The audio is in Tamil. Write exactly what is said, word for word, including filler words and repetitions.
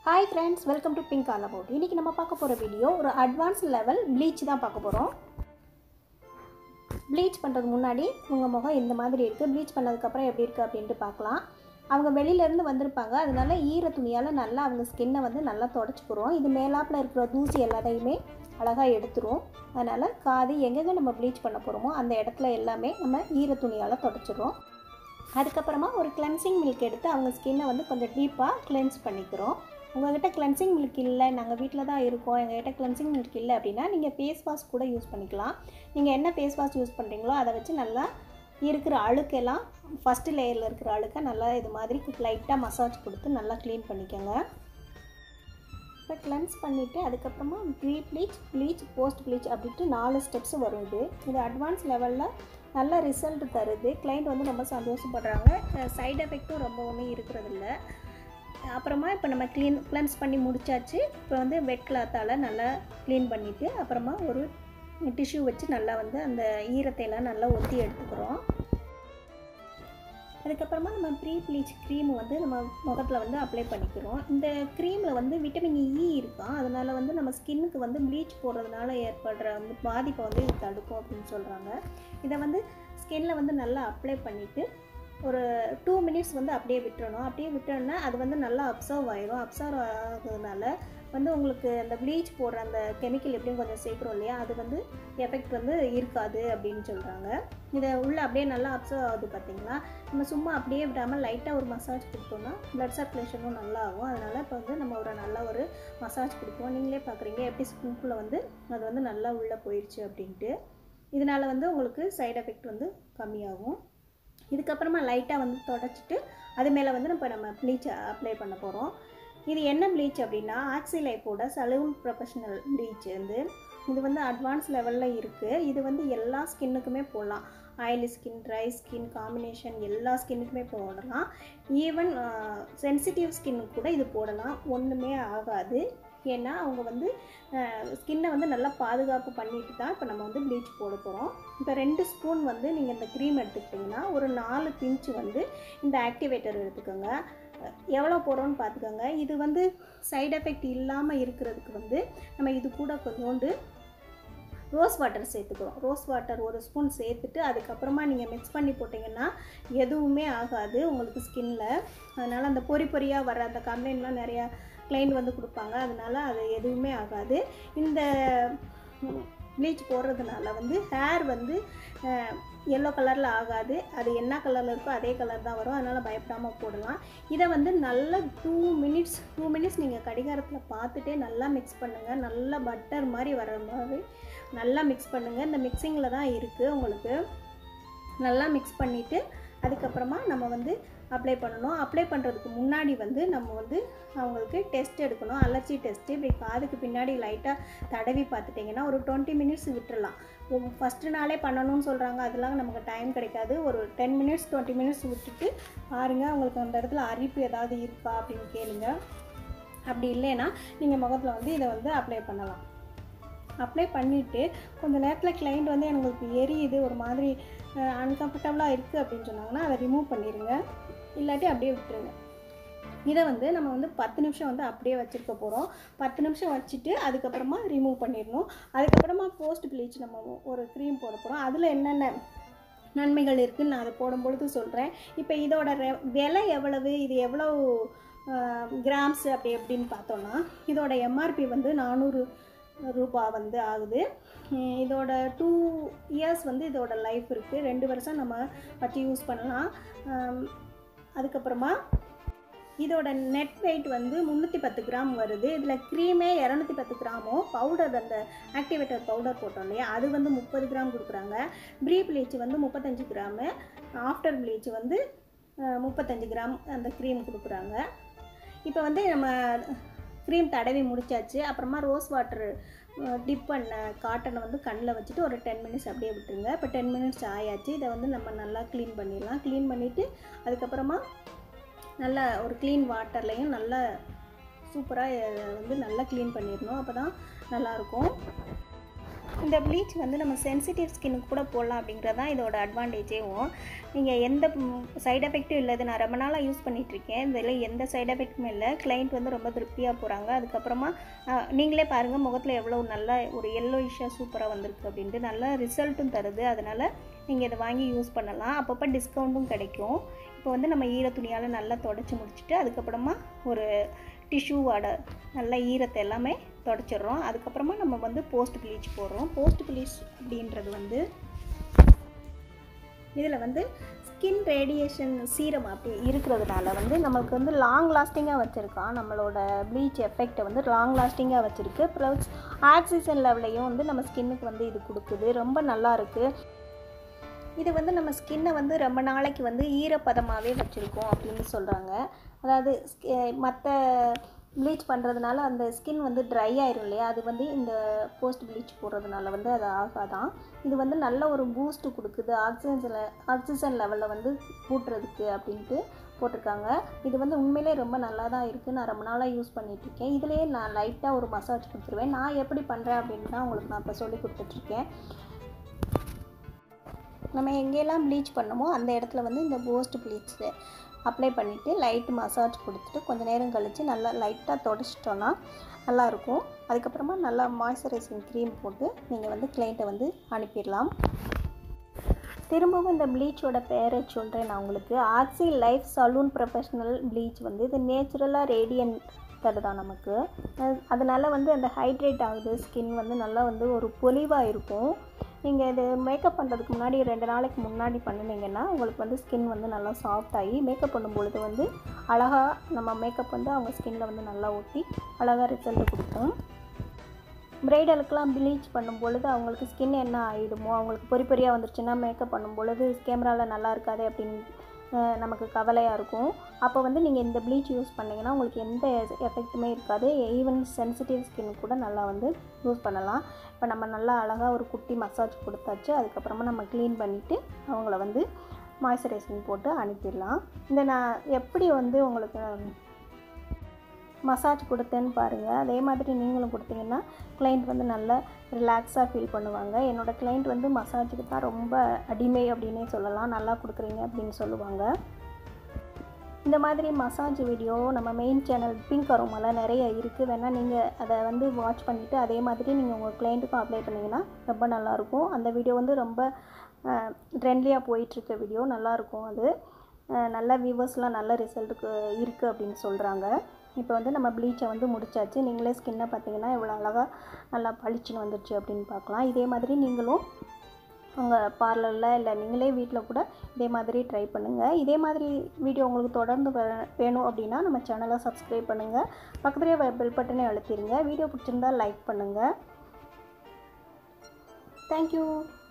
Hi friends, welcome to Pink All About. இன்னைக்கு நம்ம பார்க்க போற வீடியோ ஒரு அட்வான்ஸ் லெவல் ப்ளீச் தான் பார்க்க போறோம். ப்ளீச் பண்றதுக்கு முன்னாடி உங்க முகம் இந்த மாதிரி இருக்கு. ப்ளீச் பண்ணதுக்கு அப்புறம் எப்படி இருக்கு அப்படினு பார்க்கலாம். அவங்க வெளியில இருந்து வந்திருப்பாங்க. அதனால ஈர துணியால நல்லா அவங்க ஸ்கின்னை வந்து நல்லா தொடச்சுக்குறோம். இது மேலாப்ல இருக்கிற தூசி எல்லாத்தையுமே அழகா எடுத்துரும். அதனால காது எங்கெங்க நம்ம ப்ளீச் பண்ண போறோமோ அந்த இடத்துல எல்லாமே நம்ம ஈர துணியால தொடச்சிரோம். அதுக்கப்புறமா ஒரு கிளென்சிங் மில்க் எடுத்து அவங்க ஸ்கின்னை வந்து கொஞ்சம் டீப்பாக கிளென்ஸ் பண்ணிக்கிறோம். உங்கள்கிட்ட கிளென்சிங் மில்க் இல்லை, நாங்கள் வீட்டில் தான் இருக்கோம், எங்கள்கிட்ட கிளென்சிங் மில்க் இல்லை அப்படின்னா நீங்கள் ஃபேஸ் வாஷ் கூட யூஸ் பண்ணிக்கலாம். நீங்கள் என்ன ஃபேஸ் வாஷ் யூஸ் பண்ணுறீங்களோ அதை வச்சு நல்லா இருக்கிற அழுக்கெல்லாம் ஃபஸ்ட்டு லேயரில் இருக்கிற அழுக்கை நல்லா இது மாதிரி லைட்டாக மசாஜ் கொடுத்து நல்லா க்ளீன் பண்ணிக்கோங்க. இப்போ கிளென்ஸ் பண்ணிவிட்டு அதுக்கப்புறமா pre bleach, bleach, post bleach அப்படின்ட்டு நாலு ஸ்டெப்ஸ் வரும். இது இது அட்வான்ஸ் லெவலில் நல்ல ரிசல்ட் தருது. கிளைண்ட் வந்து ரொம்ப சந்தோஷப்படுறாங்க. சைடு எஃபெக்ட்டும் ரொம்ப ஒன்றும் இருக்கிறதில்ல. அப்புறமா இப்போ நம்ம க்ளீன் கிளென்ஸ் பண்ணி முடிச்சாச்சு. இப்போ வந்து வெட் கிளாத்தால் நல்லா க்ளீன் பண்ணிவிட்டு அப்புறமா ஒரு டிஷ்யூ வச்சு நல்லா வந்து அந்த ஈரத்தையெல்லாம் நல்லா ஒத்தி எடுத்துக்கிறோம். அதுக்கப்புறமா நம்ம ப்ரீ ப்ளீச் க்ரீம் வந்து நம்ம முகத்தில் வந்து அப்ளை பண்ணிக்கிறோம். இந்த க்ரீமில் வந்து விட்டமின் இ இருக்கா, அதனால் வந்து நம்ம ஸ்கின்னுக்கு வந்து ப்ளீச் போடுறதுனால ஏற்படுற வந்து பாதிப்பை வந்து இது தடுக்கும் அப்படின்னு சொல்கிறாங்க. இதை வந்து ஸ்கின்னில் வந்து நல்லா அப்ளை பண்ணிவிட்டு ஒரு டூ மினிட்ஸ் வந்து அப்படியே விட்டுறணும். அப்படியே விட்டோன்னா அது வந்து நல்லா அப்சர்வ் ஆயிரும். அப்சர்வ் ஆகுறதுனால வந்து உங்களுக்கு அந்த ப்ளீச் போடுற அந்த கெமிக்கல் எப்படியும் கொஞ்சம் சேர்க்குறோம் இல்லையா, அது வந்து எஃபெக்ட் வந்து இருக்காது அப்படின்னு சொல்கிறாங்க. இதை உள்ளே அப்படியே நல்லா அப்சர்வ் ஆகுது பார்த்தீங்களா. நம்ம சும்மா அப்படியே விடாமல் லைட்டாக ஒரு மசாஜ் கொடுத்தோம்னா ப்ளட் சர்க்குலேஷனும் நல்லா ஆகும். அதனால் இப்போ வந்து நம்ம ஒரு நல்ல ஒரு மசாஜ் கொடுப்போம். நீங்களே பார்க்குறீங்க எப்படி ஸ்கின்குள்ளே வந்து அது வந்து நல்லா உள்ளே போயிடுச்சு அப்படின்ட்டு. இதனால் வந்து உங்களுக்கு சைடு எஃபெக்ட் வந்து கம்மியாகும். இதுக்கப்புறமா லைட்டாக வந்து தொடச்சிட்டு அது மேலே வந்து நம்ம நம்ம ப்ளீச் அப்ளை பண்ண போகிறோம். இது என்ன ப்ளீச் அப்படின்னா ஆக்ஸி லைஃபோட சலூன் ப்ரொஃபஷனல் ப்ளீச் வந்து இது வந்து அட்வான்ஸ் லெவலில் இருக்குது. இது வந்து எல்லா ஸ்கின்னுக்குமே போடலாம். Oily skin, dry skin combination எல்லா ஸ்கின்னுக்குமே போடலாம். ஈவன் சென்சிட்டிவ் ஸ்கின்னுக்கு கூட இது போடலாம், ஒன்றுமே ஆகாது. ஏன்னா அவங்க வந்து ஸ்கின்னை வந்து நல்லா பாதுகாப்பு பண்ணிட்டு தான் இப்போ நம்ம வந்து ப்ளீச் போட போகிறோம். இப்போ ரெண்டு ஸ்பூன் வந்து நீங்கள் இந்த க்ரீம் எடுத்துக்கிட்டிங்கன்னா ஒரு நாலு பிஞ்சு வந்து இந்த ஆக்டிவேட்டர் எடுத்துக்கோங்க. எவ்வளோ போடுறோன்னு பார்த்துக்கோங்க. இது வந்து சைடு எஃபெக்ட் இல்லாமல் இருக்கிறதுக்கு வந்து நம்ம இது கூட கொஞ்சோண்டு ரோஸ் வாட்டர் சேர்த்துக்கிறோம். ரோஸ் வாட்டர் ஒரு ஸ்பூன் சேர்த்துட்டு அதுக்கப்புறமா நீங்கள் மிக்ஸ் பண்ணி போட்டிங்கன்னா எதுவுமே ஆகாது உங்களுக்கு ஸ்கின்னில். அதனால் அந்த பொறி பொறியாக வர அந்த கம்ப்ளைண்ட்லாம் நிறையா கிளைண்ட் வந்து கொடுப்பாங்க. அதனால் அது எதுவுமே ஆகாது. இந்த ப்ளீச் போடுறதுனால வந்து ஹேர் வந்து எல்லோ கலரில் ஆகாது. அது என்ன கலரில் இருக்கோ அதே கலர் தான் வரும். அதனால் பயப்படாமல் போடலாம். இதை வந்து நல்லா டூ மினிட்ஸ் டூ மினிட்ஸ் நீங்கள் கடிகாரத்தில் பார்த்துட்டே நல்லா மிக்ஸ் பண்ணுங்கள். நல்லா பட்டர் மாதிரி வர மாதிரி நல்லா மிக்ஸ் பண்ணுங்கள். இந்த மிக்சிங்கில் தான் இருக்குது உங்களுக்கு. நல்லா மிக்ஸ் பண்ணிவிட்டு அதுக்கப்புறமா நம்ம வந்து அப்ளை பண்ணணும். அப்ளை பண்ணுறதுக்கு முன்னாடி வந்து நம்ம வந்து அவங்களுக்கு டெஸ்ட் எடுக்கணும். Allergy test. இப்படி காதுக்கு பின்னாடி லைட்டாக தடவி பார்த்துட்டிங்கன்னா ஒரு டுவெண்ட்டி மினிட்ஸ் விட்டுடலாம். ஃபஸ்ட்டு நாளே பண்ணணும்னு சொல்கிறாங்க, அதெல்லாம் நமக்கு டைம் கிடைக்காது. ஒரு டென் மினிட்ஸ் டுவெண்ட்டி மினிட்ஸ் விட்டுட்டு பாருங்கள் அவங்களுக்கு அந்த இடத்துல அரிப்பு ஏதாவது இருக்கா அப்படின்னு கேளுங்க. அப்படி இல்லைன்னா நீங்கள் முகத்தில் வந்து இதை வந்து அப்ளை பண்ணலாம். அப்ளை பண்ணிவிட்டு கொஞ்சம் நேரத்தில் கிளைண்ட் வந்து எனக்கு எரியுது, ஒரு மாதிரி அன்கம்ஃபர்டபுளாக இருக்குது அப்படின்னு சொன்னாங்கன்னா அதை ரிமூவ் பண்ணிடுங்க. இல்லாட்டி அப்படியே விட்டுருங்க. இதை வந்து நம்ம வந்து பத்து நிமிஷம் வந்து அப்படியே வச்சுருக்க போகிறோம். பத்து நிமிஷம் வச்சுட்டு அதுக்கப்புறமா ரிமூவ் பண்ணிடணும். அதுக்கப்புறமா போஸ்ட் ப்ளீச் நம்ம ஒரு க்ரீம் போட போகிறோம். அதில் என்னென்ன நன்மைகள் இருக்குதுன்னு நான் அதை போடும்பொழுது சொல்கிறேன். இப்போ இதோட ரெ விலை எவ்வளவு, இது எவ்வளோ கிராம்ஸ் அப்படி எப்படின்னு பார்த்தோன்னா இதோட எம்ஆர்பி வந்து நானூறு ரூபா வந்து ஆகுது. இதோட டூ இயர்ஸ் வந்து இதோட லைஃப் இருக்குது. ரெண்டு வருஷம் நம்ம வச்சு யூஸ் பண்ணலாம். அதுக்கப்புறமா இதோட நெட் வெயிட் வந்து முந்நூற்றி பத்து கிராம் வருது. இதில் க்ரீமே இரநூத்தி பத்து கிராமும் பவுடர் அந்த ஆக்டிவேட்டர் பவுடர் போட்டோம் இல்லையா அது வந்து முப்பது கிராம் கொடுக்குறாங்க. ப்ரீ ப்ளீச் வந்து முப்பத்தஞ்சு கிராமு, ஆஃப்டர் ப்ளீச் வந்து முப்பத்தஞ்சு கிராம் அந்த க்ரீம் கொடுக்குறாங்க. இப்போ வந்து நம்ம க்ரீம் தடவி முடிச்சாச்சு. அப்புறமா ரோஸ் வாட்டர் டிப் பண்ண காட்டனை வந்து கண்ணில் வச்சுட்டு ஒரு டென் மினிட்ஸ் அப்படியே விட்டுருங்க. இப்போ டென் மினிட்ஸ் ஆயாச்சு. இதை வந்து நம்ம நல்லா க்ளீன் பண்ணிடலாம். க்ளீன் பண்ணிவிட்டு அதுக்கப்புறமா நல்லா ஒரு க்ளீன் வாட்டர்லையும் நல்லா சூப்பராக வந்து நல்லா க்ளீன் பண்ணிடணும். அப்போ தான் நல்லாயிருக்கும். இந்த ப்ளீச் வந்து நம்ம சென்சிட்டிவ் ஸ்கின்னுக்கு கூட போடலாம் அப்படிங்கிறது தான் இதோட அட்வான்டேஜேவும். நீங்கள் எந்த சைட் எஃபெக்ட்டும் இல்லை. இது நான் ரொம்ப நாளாக யூஸ் பண்ணிகிட்ருக்கேன். இதில் எந்த சைட் எஃபெக்ட்டுமே இல்லை. கிளைண்ட் வந்து ரொம்ப திருப்தியாக போகிறாங்க. அதுக்கப்புறமா நீங்களே பாருங்கள் முகத்தில் எவ்வளோ நல்ல ஒரு எல்லோயிஷாக சூப்பராக வந்திருக்கு அப்படின்ட்டு நல்ல ரிசல்ட்டும் தருது. அதனால் நீங்கள் இதை வாங்கி யூஸ் பண்ணலாம். அப்பப்போ டிஸ்கவுண்ட்டும் கிடைக்கும். இப்போ வந்து நம்ம ஈர துணியால் நல்லா தொடச்சி முடிச்சுட்டு அதுக்கப்புறமா ஒரு டிஷ்யூவோட நல்ல ஈரத்தை எல்லாமே தொடச்சிடுறோம். அதுக்கப்புறமா நம்ம வந்து போஸ்ட் ப்ளீச் போடுறோம். போஸ்ட் ப்ளீச் அப்படின்றது வந்து இதில் வந்து ஸ்கின் ரேடியேஷன் சீரம் அப்படி இருக்கிறதுனால வந்து நம்மளுக்கு வந்து லாங் லாஸ்டிங்காக வச்சுருக்கான். நம்மளோட ப்ளீச் எஃபெக்டை வந்து லாங் லாஸ்டிங்காக வச்சுருக்கு. ப்ளஸ் ஆக்சிஜன் லெவலையும் வந்து நம்ம ஸ்கின்னுக்கு வந்து இது கொடுக்குது. ரொம்ப நல்லா இருக்குது. இது வந்து நம்ம ஸ்கின்னை வந்து ரொம்ப நாளைக்கு வந்து ஈரப்பதமாகவே வச்சுருக்கோம் அப்படின்னு சொல்கிறாங்க. அதாவது மற்ற ப்ளீச் பண்ணுறதுனால அந்த ஸ்கின் வந்து ட்ரை ஆயிரும் இல்லையா, அது வந்து இந்த போஸ்ட் ப்ளீச் போடுறதுனால வந்து அது ஆகாதான். இது வந்து நல்ல ஒரு பூஸ்ட்டு கொடுக்குது. ஆக்சிஜன் ஆக்சிஜன் லெவலில் வந்து கூட்டுறதுக்கு அப்படின்ட்டு போட்டிருக்காங்க. இது வந்து உண்மையிலே ரொம்ப நல்லா தான் இருக்குது. நான் ரொம்ப நாளாக யூஸ் பண்ணிகிட்ருக்கேன். இதிலேயே நான் லைட்டாக ஒரு மசாஜ் கொடுத்துருவேன். நான் எப்படி பண்ணுறேன் அப்படின்னு தான் உங்களுக்கு நான் இப்போ சொல்லி கொடுத்துட்ருக்கேன். நம்ம எங்கெல்லாம் ப்ளீச் பண்ணமோ அந்த இடத்துல வந்து இந்த போஸ்ட் ப்ளீச் அப்ளை பண்ணிவிட்டு லைட்டு மசாஜ் கொடுத்துட்டு கொஞ்சம் நேரம் கழித்து நல்லா லைட்டாக தொடச்சிட்டோன்னா நல்லாயிருக்கும். அதுக்கப்புறமா நல்லா மாய்ஸ்சரைசிங் க்ரீம் போட்டு நீங்கள் வந்து கிளைண்ட்டை வந்து அனுப்பிடலாம். திரும்பவும் இந்த ப்ளீச்சோட பேரை சொல்கிறேன் நான் உங்களுக்கு. Oxy Life salon professional bleach வந்து இது நேச்சுரலாக ரேடியன்ட் தருதான் நமக்கு. அதனால் வந்து அந்த ஹைட்ரேட் ஆகுது. ஸ்கின் வந்து நல்லா வந்து ஒரு பொலிவாக இருக்கும். நீங்கள் இது மேக்கப் பண்ணுறதுக்கு முன்னாடி ரெண்டு நாளைக்கு முன்னாடி பண்ணினீங்கன்னா உங்களுக்கு வந்து ஸ்கின் வந்து நல்லா சாஃப்ட் ஆகி மேக்கப் பண்ணும்பொழுது வந்து அழகாக நம்ம மேக்கப் வந்து அவங்க ஸ்கின்னில் வந்து நல்லா ஒட்டி அழகாக ரிசல்ட் கொடுக்கும். ப்ரைடலுக்கெலாம் ப்ளீச் பண்ணும் பொழுது அவங்களுக்கு ஸ்கின் என்ன ஆகிடுமோ, அவங்களுக்கு பொறி பொறியாக வந்துருச்சுன்னா மேக்கப் பண்ணும் பொழுது கேமராவில் நல்லா இருக்காது அப்படின்னு நமக்கு கவலையாக இருக்கும். அப்போ வந்து நீங்கள் இந்த ப்ளீச் யூஸ் பண்ணிங்கன்னா உங்களுக்கு எந்த எஃபெக்ட்டுமே இருக்காது. ஈவன் சென்சிட்டிவ் ஸ்கின் கூட நல்லா வந்து யூஸ் பண்ணலாம். இப்போ நம்ம நல்லா அழகாக ஒரு குட்டி மசாஜ் கொடுத்தாச்சு. அதுக்கப்புறமா நம்ம க்ளீன் பண்ணிவிட்டு அவங்கள வந்து மாய்ஸ்சரைசிங் போட்டு அனுப்பிடலாம். இந்த நான் எப்படி வந்து உங்களுக்கு மசாஜ் கொடுத்தேன்னு பாருங்கள். அதே மாதிரி நீங்களும் கொடுத்தீங்கன்னா கிளைண்ட் வந்து நல்லா ரிலாக்ஸாக ஃபீல் பண்ணுவாங்க. என்னோடய கிளைண்ட் வந்து மசாஜுக்கு தான் ரொம்ப அடிமை அப்படின்னே சொல்லலாம். நல்லா கொடுக்குறீங்க அப்படின்னு சொல்லுவாங்க. இந்த மாதிரி மசாஜ் வீடியோ நம்ம மெயின் சேனல் பிங்க் அரோமாவில் நிறைய இருக்குது. வேணால் நீங்கள் அதை வந்து வாட்ச் பண்ணிவிட்டு அதே மாதிரி நீங்கள் உங்கள் கிளைண்ட்டுக்கும் அப்ளை பண்ணிங்கன்னா ரொம்ப நல்லாயிருக்கும். அந்த வீடியோ வந்து ரொம்ப ட்ரெண்ட்லியாக போயிட்டுருக்க வீடியோ. நல்லாயிருக்கும். அது நல்ல வியூவர்ஸ்லாம் நல்ல ரிசல்ட்டுக்கு இருக்குது அப்படின்னு சொல்கிறாங்க. இப்போ வந்து நம்ம ப்ளீச்சை வந்து முடிச்சாச்சு. நீங்களே ஸ்கின்னை பார்த்தீங்கன்னா எவ்வளோ அழகாக நல்லா பளிச்சுன்னு வந்துடுச்சு அப்படின்னு பார்க்கலாம். இதே மாதிரி நீங்களும் உங்கள் பார்லரில் இல்லை நீங்களே வீட்டில் கூட இதே மாதிரி ட்ரை பண்ணுங்கள். இதே மாதிரி வீடியோ உங்களுக்கு தொடர்ந்து வேணும் அப்படின்னா நம்ம சேனலை சப்ஸ்கிரைப் பண்ணுங்கள். பக்கத்துலேயே பெல் பட்டனே அழுத்திடுங்க. வீடியோ பிடிச்சிருந்தால் லைக் பண்ணுங்கள். தேங்க்யூ.